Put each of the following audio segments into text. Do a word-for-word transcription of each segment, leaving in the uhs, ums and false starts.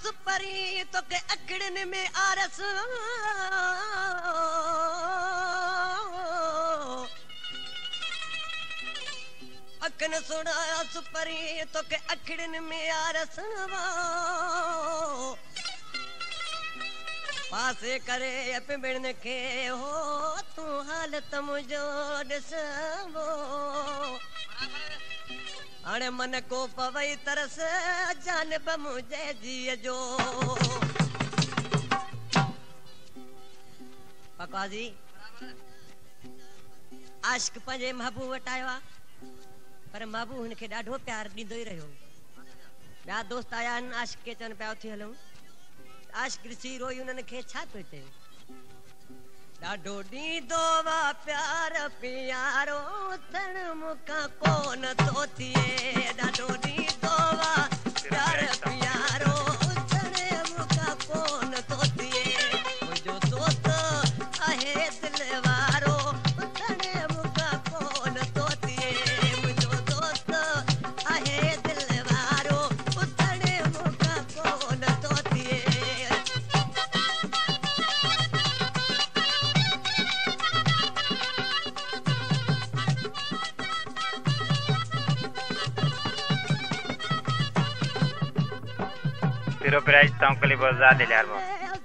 सुपरी तो के अकड़न में आरस अकन सुनाया सुपरी तो के अकड़न में आरस पासे करे पिबड़न के हो तू हालत मुझो ॾिसबो हाणे मन को पवई तरस जानब मुझे जीअ जो पकवाजी आशिक पंहिंजे महबूब वटि आयो आहे पर महबूब हुनखे ॾाढो प्यार ॾींदो ई रहियो ॿिया दोस्त आया आहिनि आशिक खे चवनि पिया उथी हलूं आशिक ॾिसी रोई उन्हनि खे छा पियो चए ॾाढो ॾींदो वा प्यार पियारो थण मूंखां कोन थो थिए ॾाढो ॾींदो वा प्यार पियारो थण मूंखां कोन थो थिए मुंहिंजो दोस्त आहे दिलि वारो थण मूंखां कोन थो थिए मुंहिंजो दोस्त आहे दिलि वारो थण मूंखां कोन थो थिए Pero per ahí está un calibre de largo.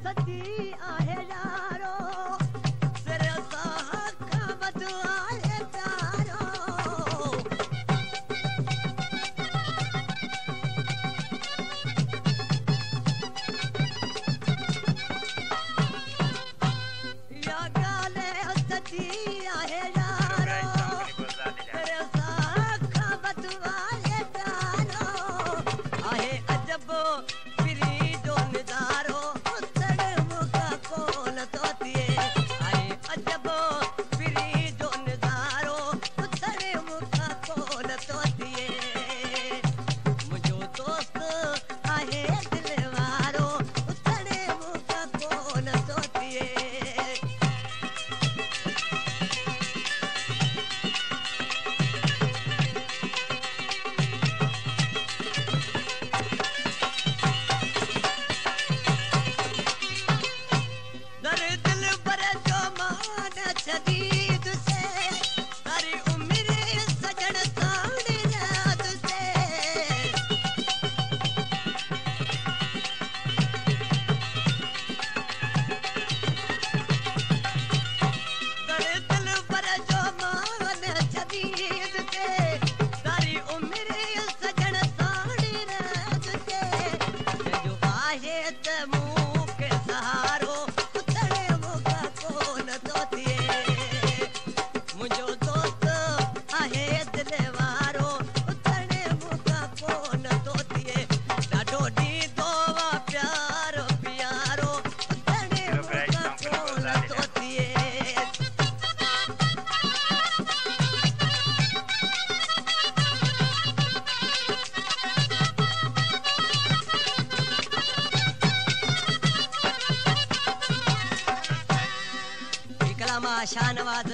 Shahnawaz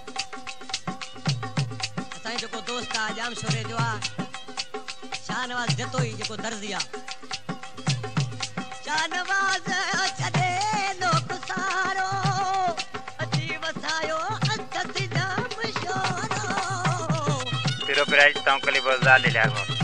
असांजो जेको दोस्त आहे जाम शोरे जो आहे शाहनवाज जतो ई जेको दर्जी आहे शाहनवाज छॾे लोक सारो अची वसायो अखि जाम शोरो Pero per ahí está un calibre de largo.